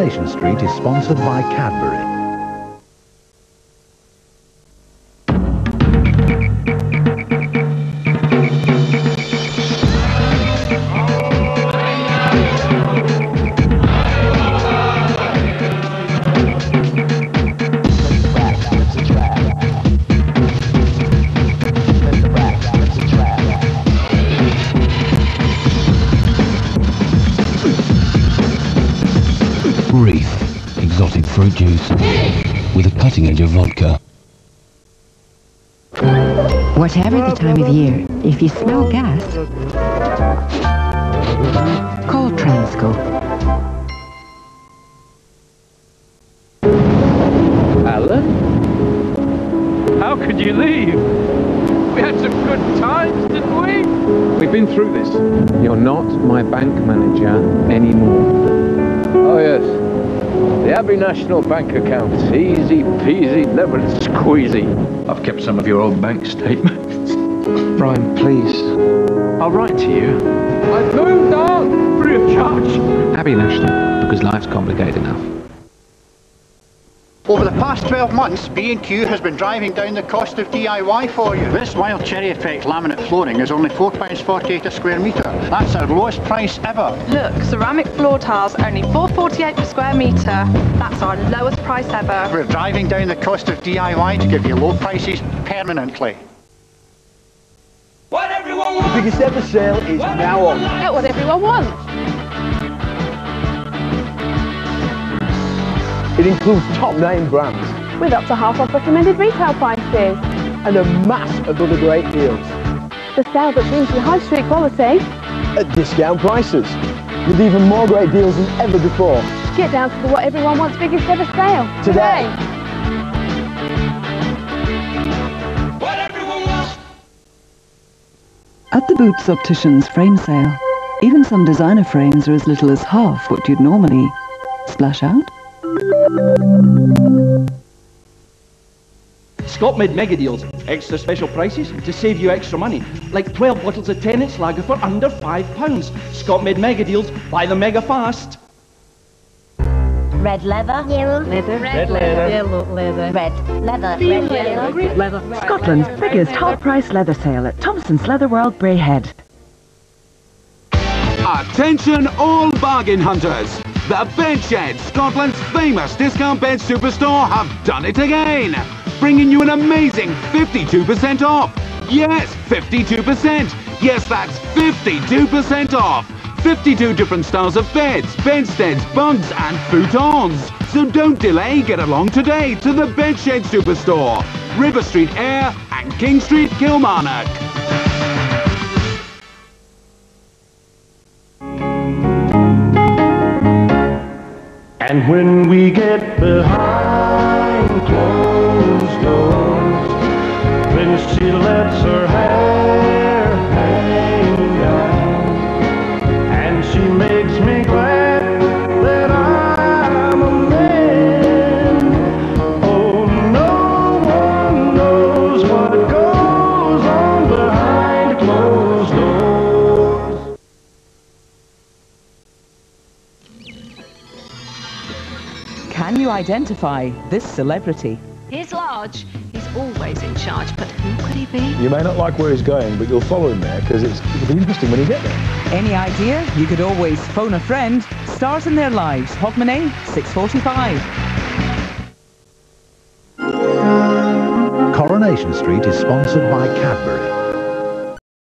Coronation Street is sponsored by Cadbury. Reef, exotic fruit juice with a cutting edge of vodka. Whatever the time of year, if you smell gas, call Transco. Alan? How could you leave? We had some good times, didn't we? We've been through this. You're not my bank manager anymore. Oh yes, the Abbey National Bank account. Easy peasy, lemon squeezy. I've kept some of your old bank statements. Brian, please. I'll write to you. I've moved on, free of charge. Abbey National, because life's complicated enough. Over the past 12 months, B&Q has been driving down the cost of DIY for you. This Wild Cherry Effect laminate flooring is only £4.48 a square metre. That's our lowest price ever. Look, ceramic floor tiles, only £4.48 per square metre. That's our lowest price ever. We're driving down the cost of DIY to give you low prices permanently. What everyone wants. The biggest ever sale is now on. Get what everyone wants. It includes top name brands With up to half off recommended retail prices. and a mass of other great deals The sale that brings you high street quality. at discount prices with even more great deals than ever before. Get down to the What Everyone Wants biggest ever sale. Today. What everyone wants. At the Boots Opticians frame sale, even some designer frames are as little as half what you'd normally splash out. Scott made mega deals, extra special prices to save you extra money. Like 12 bottles of 10-inch lager for under £5. Scott made mega deals, buy them mega fast. Red leather, yellow leather, Red leather. yellow leather, red leather, red yellow, Red leather. Scotland's biggest half-price leather sale at Thompson's Leather World, Braehead. Attention all bargain hunters! The Bedshed, Scotland's famous discount bed superstore, have done it again! Bringing you an amazing 52% off! Yes, 52%! Yes, that's 52% off! 52 different styles of beds, bedsteads, bunks and futons! So don't delay, get along today to the Bedshed Superstore, River Street Ayr and King Street, Kilmarnock. And when we get behind closed doors, when she lets her hair hang down, and she makes me glad that I'm a man. Oh, no one knows what goes on behind closed doors. Can you identify this celebrity? He's large, he's always in charge, but who could he be? You may not like where he's going, but you'll follow him there because it'll be interesting when you get there. Any idea? You could always phone a friend. Stars in Their Lives, Hogmanay, 6:45. Coronation Street is sponsored by Cadbury.